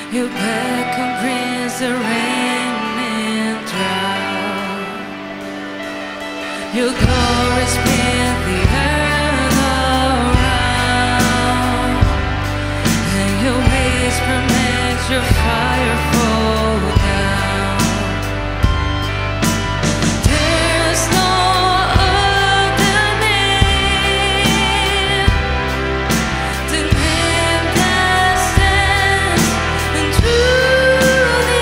Your beckon brings the rain and drought. Your glory spin the earth around, and your whisper makes your fire fall down. There's no other name, the name that stands into the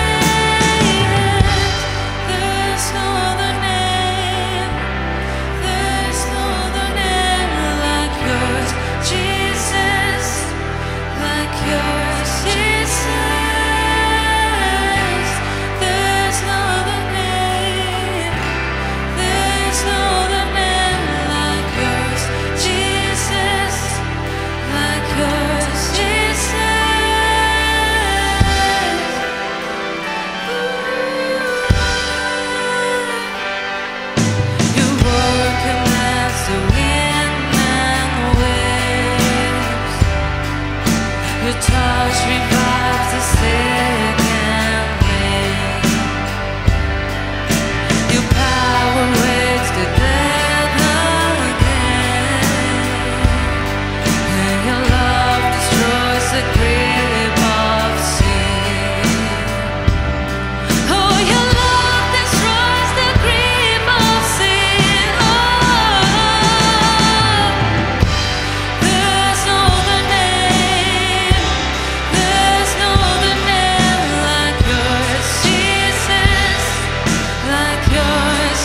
ages. There's no other name, there's no other name like yours, Jesus, like yours, Jesus. There's no other name, there's no other name like yours, Jesus, like yours, Jesus. You work amongst the wind and waves. Your touch revives the sick and lame. Your power wakes the dead again, and your love destroys the grip of sin. Oh, your love destroys the grip of sin. Oh, there's no other name, there's no other name like yours, Jesus, like yours,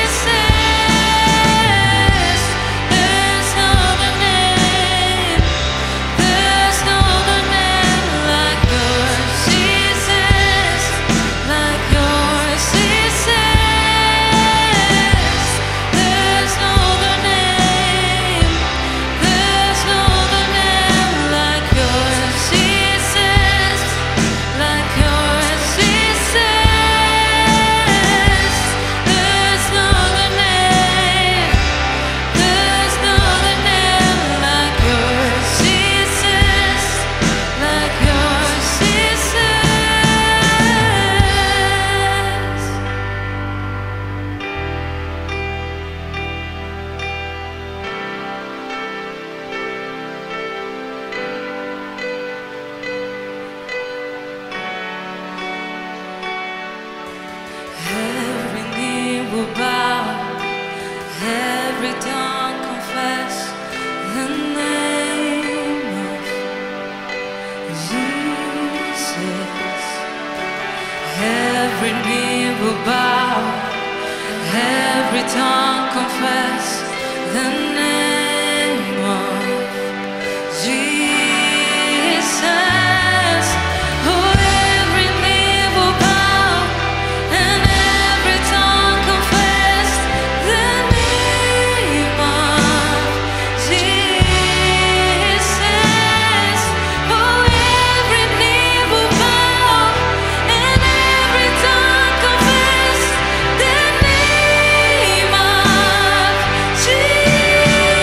Jesus. There's no other name, there's no other name like yours, Jesus, like yours, Jesus. There's no other name, there's no other name like yours, Jesus, like yours, Jesus. There's no other name, there's no other name like yours, Jesus, like yours, every knee will bow, every tongue confess the name of Jesus. Every knee will bow, every tongue confess the name of Jesus. Oh, every knee will bow and every tongue confess the name of Jesus. Oh, every knee will bow and every tongue confess the name of Jesus.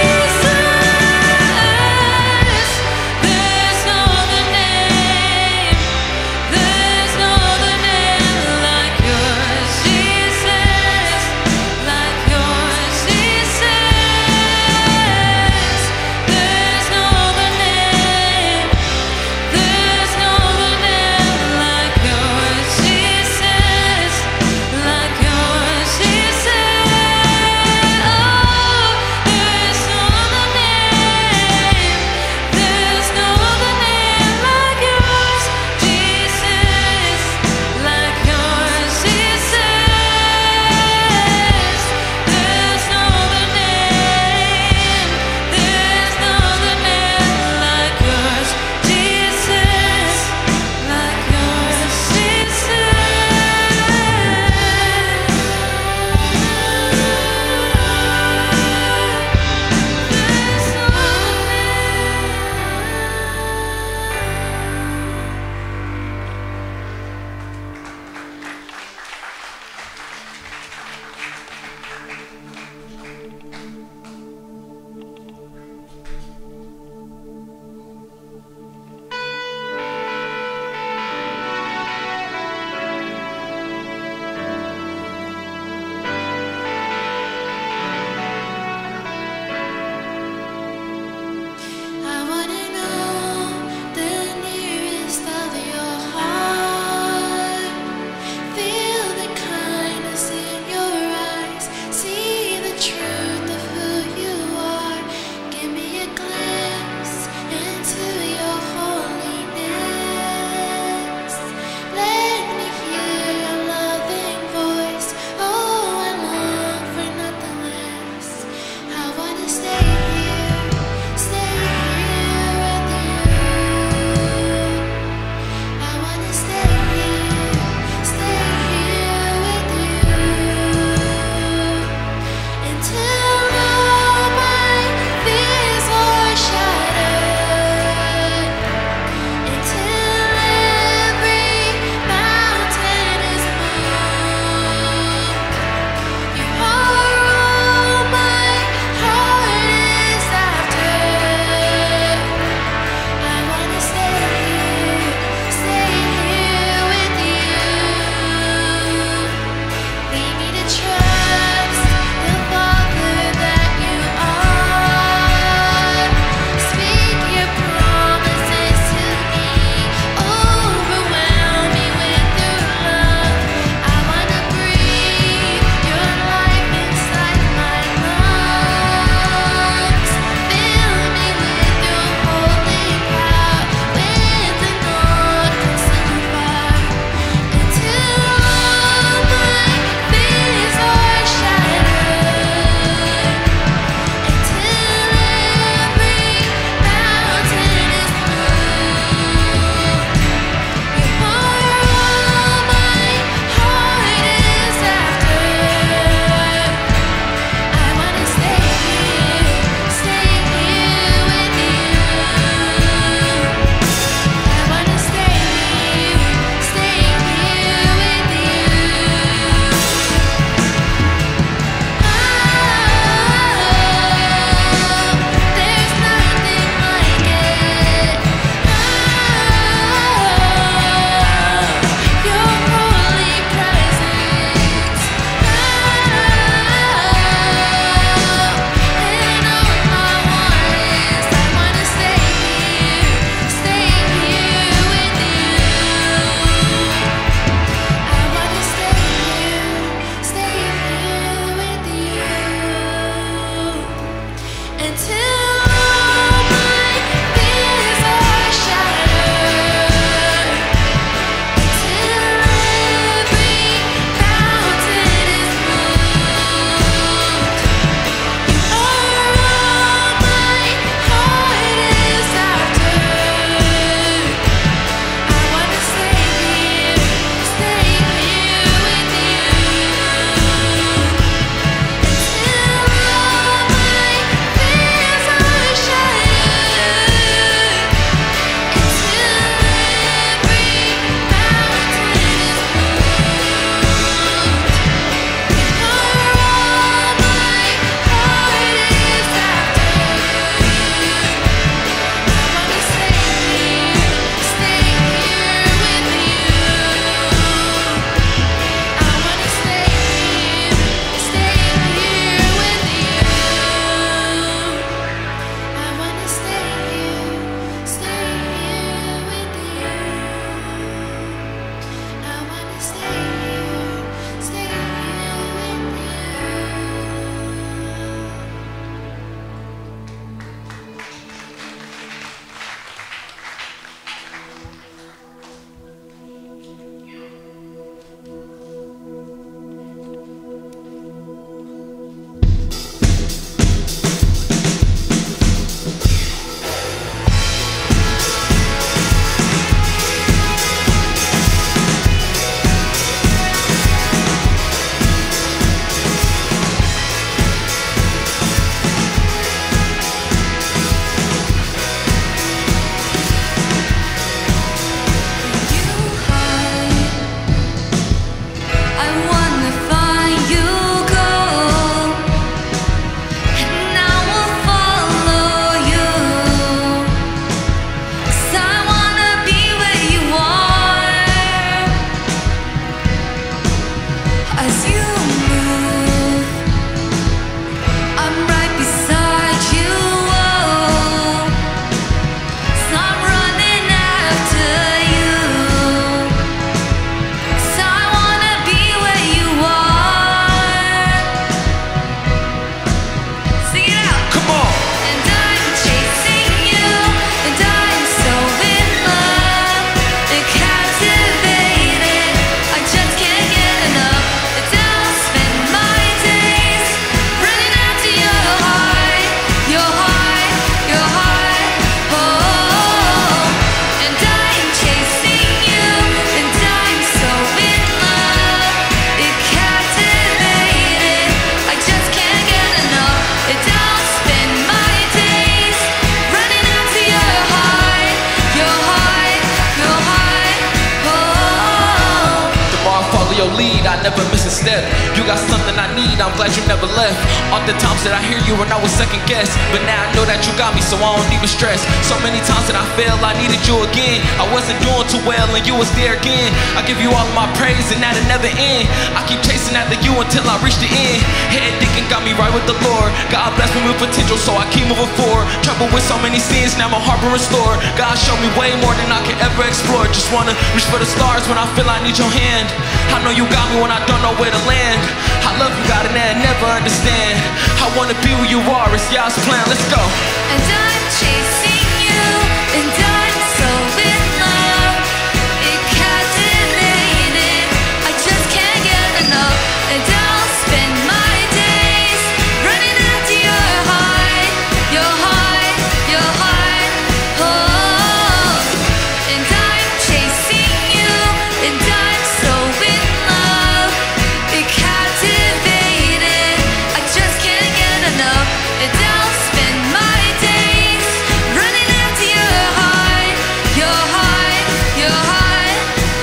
your lead, I never miss a step. You got something I need, I'm glad you never left. All the times that I hear you when I was second guess, but now I know that you got me, so I don't even stress. So many times that I failed, I needed you again. I wasn't doing too well and you was there again. I give you all of my praise and that'll never end. I keep chasing after you until I reach the end. Head thinking got me right with the Lord. God bless me with potential, so I keep moving forward. Trouble with so many sins, now my heart been restored. God showed me way more than I can ever explore. Just wanna reach for the stars when I feel I need your hand. I know you got me when I don't know where to land. I love you, God, and I never understand. I wanna be where you are, it's God's plan, let's go. And I'm chasing you, and I'm so in love. It captivated, I just can't get enough. And I'll spend my days running after your heart, your heart, your heart. Oh, and I'm chasing you, and I'm so in love. It captivated, I just can't get enough. And I'll spend my days running after your heart, your heart, your heart.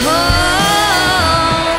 Oh.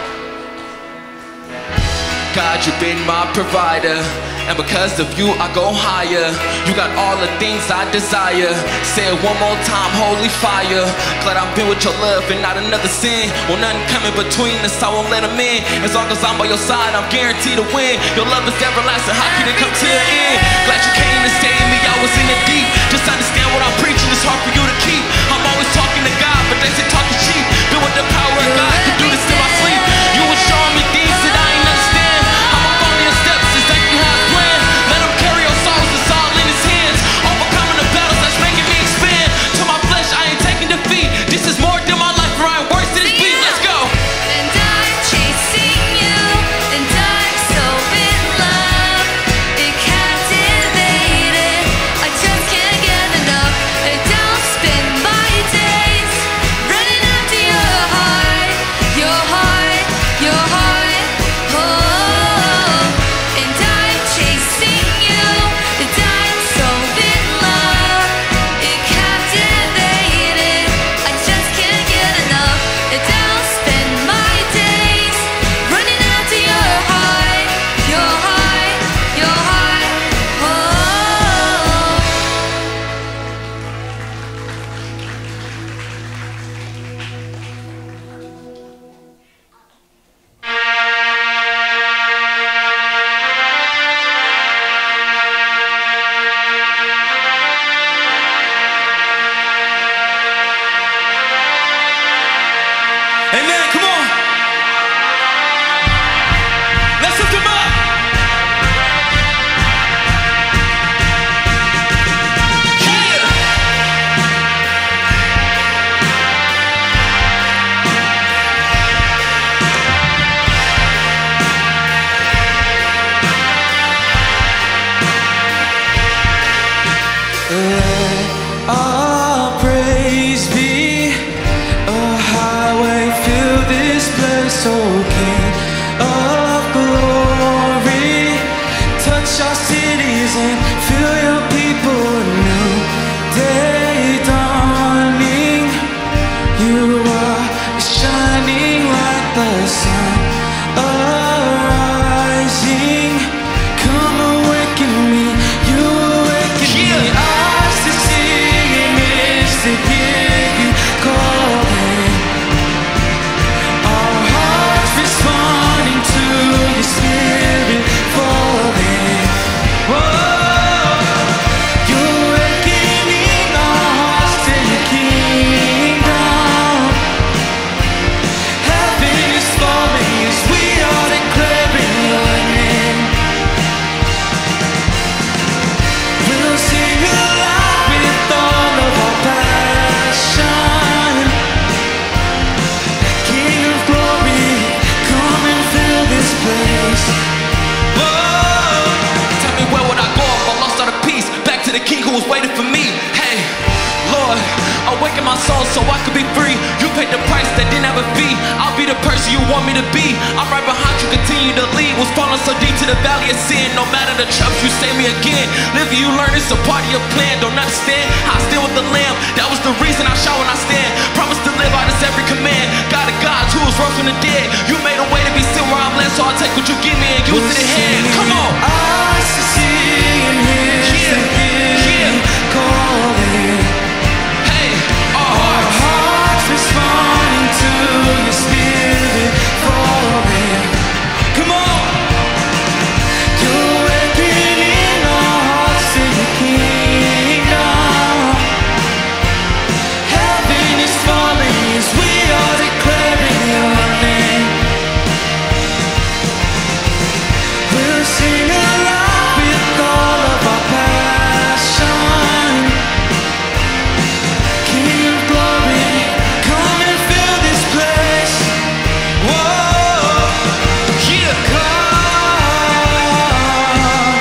God, you've been my provider, and because of you I go higher. You got all the things I desire. Say it one more time, holy fire. Glad I've been with your love and not another sin. Well, nothing coming between us, I won't let them in. As long as I'm by your side, I'm guaranteed to win. Your love is everlasting, how can it come to an end? Glad you came to save me, I was in the deep. Just understand what I'm preaching, it's hard for you to keep. I'm always talking to God, but they say talking cheap. Been with the power of God, can do this in my sleep. You was showing me things that I ain't understand. I'ma follow your steps, it's like you have planned. Let him carry your sorrows, it's all in his hands. Overcoming the battles that's making me expand. To my flesh, I ain't taking defeat. This is more than my life, or I ain't worse than this beat. Let's go. And I'm chasing you, and I'm so in love. It captivated, I just can't get enough. And I'll spend my days running after your heart, your heart, your heart. Oh, and I'm chasing you, and I'm so in love. It captivated, I just can't get enough. And I'll spend my days running after your heart, your heart, your heart. Oh. Amen, come on. Let's lift him up. Yeah. Let our praise be a highway, fill this place, oh King of glory. Touch our cities and fill your people anew. Day dawning, you are shining like the sun. Arising, come awaken me, you awaken me. Eyes to see and ears to hear you calling. Our hearts responding to your spirit falling. Whoa, you're awakening our hearts to your kingdom. Heaven is falling as we are declaring your name. We'll sing aloud with all of our passion. King of glory, come and fill this place. Whoa. Tell me where would I go if I lost all the peace? Back to the King who was waiting for me. Hey, Lord, awaken my soul so I could be free. You paid the price that didn't have a fee. I'll be the person you want me to be. I'm right behind you, continue to lead. Was falling so deep to the valley of sin. No matter the troubles, you save me again. Living you learn, it's a part of your plan. Don't understand, I stand with the Lamb. That was the reason I shout when I stand. Promise to live out this every command. God of gods who was rose from the dead. You made a so I'll take what you give me and use it in hand. Come on. Eyes to see and ears to hear you calling. Hey, our Our hearts. hearts responding to your spirit falling. Come on. You're working in our hearts to your kingdom. Heaven is falling as we are declaring your name. We'll sing aloud with all of our passion. King of glory, come and fill this place. Whoa, Yeah. come.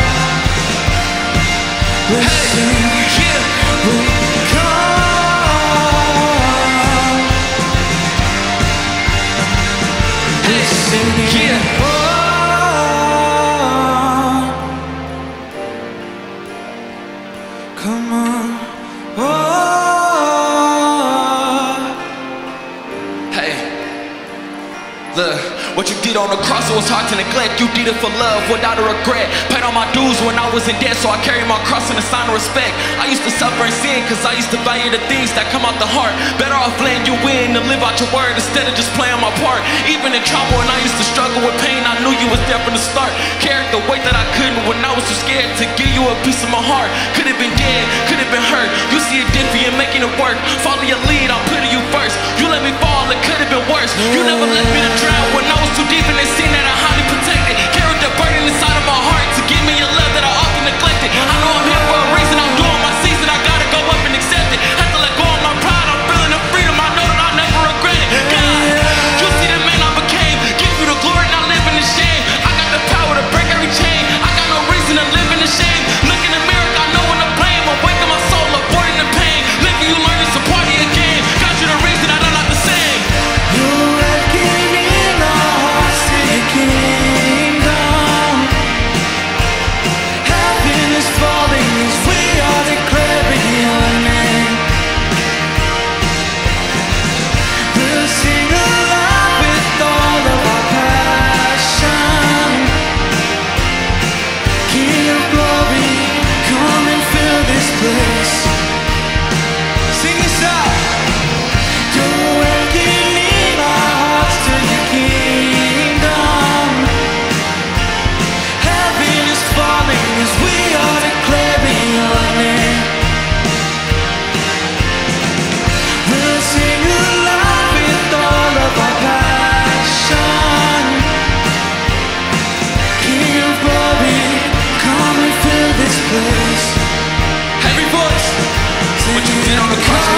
We'll sing, Yeah. we'll come. We'll sing, Yeah. oh. Come on, oh. Hey, look, what you did on the cross, it was hard to neglect. You did it for love without a regret. Paid all my dues when I was in debt, so I carried my cross in a sign of respect. I used to suffer and sin, cause I used to value the things that come out the heart. Better off letting you win to live out your word instead of just playing my part. Even in trouble and I used to struggle with pain, I knew you was there from the start. Carried the weight that I couldn't when I was too scared to give you a piece of my heart. Could have been dead, could have been hurt. You see it different and making it work. Follow your lead, I'm putting you first. You let me fall, it could have been worse. You never left me to drown when I was too deep in the scene that I highly protected. Carried the burden inside of my heart to give me your love that I often neglected. I know I'm here for a reason, I'm doing my season, I gotta go up and accept it. Have to let go of my pride, I'm feeling the freedom, I know that I'll never regret it. God, you see the man I became, give you the glory, not live in the shame. I got the power to break every chain, I got no reason to live in the shame. Look in the mirror, got no one to blame, awaken my soul, avoiding the pain. Living you learn it's a part of your game, got you the reason that I'm not the same. You're working in our hearts to your kingdom. Heaven is falling as we are declaring your name. We'll sing aloud with all of our passion. King of glory, come and fill this place. Sing this out. You're working in our hearts to your kingdom. Heaven is falling as we are declaring your name. We'll sing aloud with all of our passion. King of glory, come and fill this place. Every voice, what you did on the cross